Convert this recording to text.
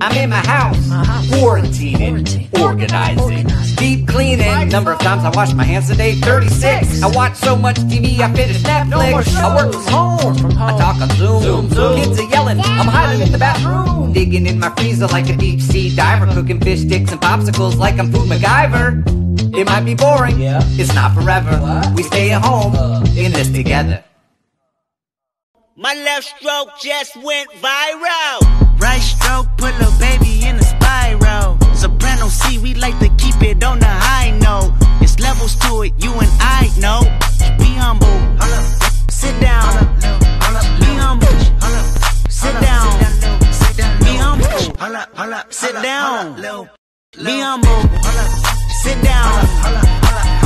I'm in my house, quarantining, organizing, deep cleaning. Number of times I wash my hands a day, 36. I watch so much TV, I finish Netflix. I work from home, I talk on Zoom. Kids are yelling, I'm hiding in the bathroom. Digging in my freezer like a deep sea diver. Cooking fish sticks and popsicles like I'm Food MacGyver. It might be boring, it's not forever. We stay at home, in this together. My left stroke just went viral. Right stroke, put a baby in a spiral. Soprano C, we like to keep it on the high note. It's levels to it, you and I know. Be humble, sit down. Be humble, sit down. Be humble, sit down. Be humble, sit down.